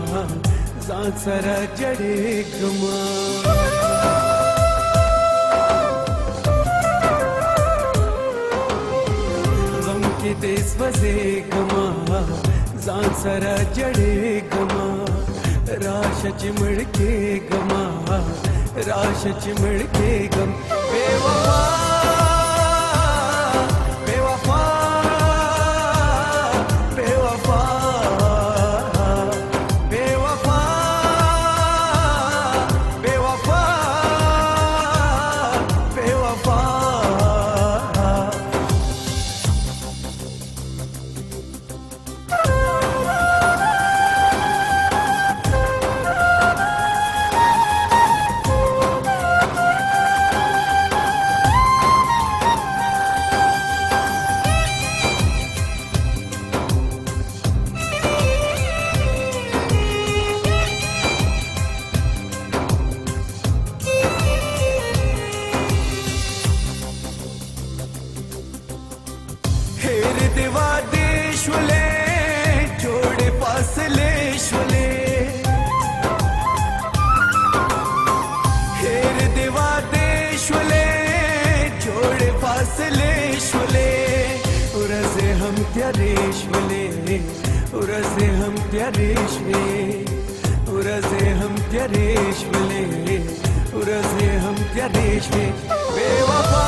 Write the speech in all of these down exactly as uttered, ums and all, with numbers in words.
जान सरा जड़े गमा देश वजे गमा जान सरा जड़े गमा राश चिमड़ के गमा राश चिमड़ के गम बेवफा बेवफा बेवफा बेवफा बेवफा बेवफा हेर दिवा देशवले जोड़े फासले शोले हेर दिवा देशवले जोड़े फासले शोले उरसे हम क्या रेशवले उरसे हम क्या रेशवे उरसे हम क्या रेशवले उरसे हम क्या रेशवे बेवफा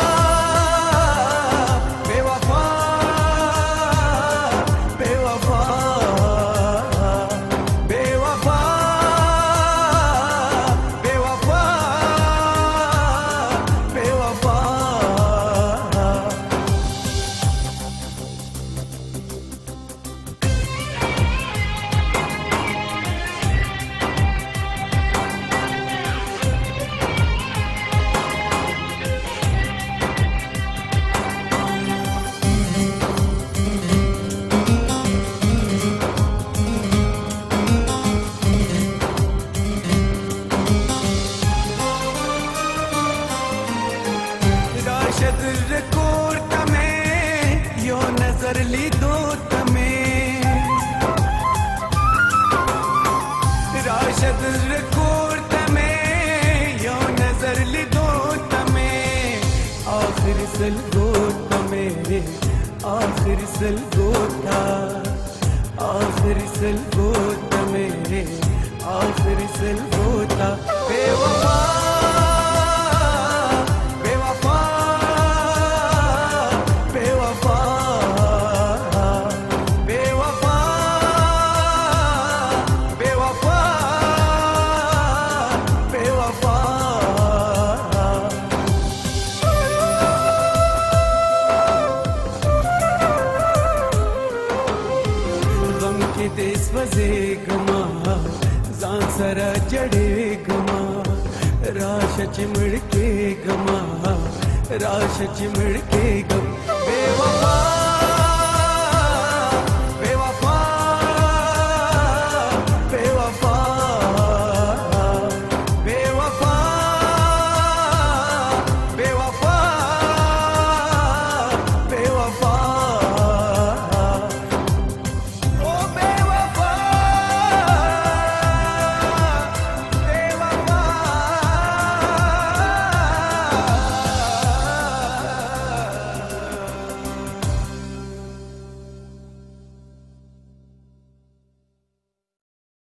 कोर तमें यो नजर ली दो तमें राशद कोर तमें यो नजर ली दो तमें आखिर सल गो तमें आखिर सल गोता आखिर सल गो तमें आखिर सल गोता बेवफा देश वजे गमा जान सरा जड़े गमा राश चिमड़ के गमा राश चिमड़ के गम बेवफा।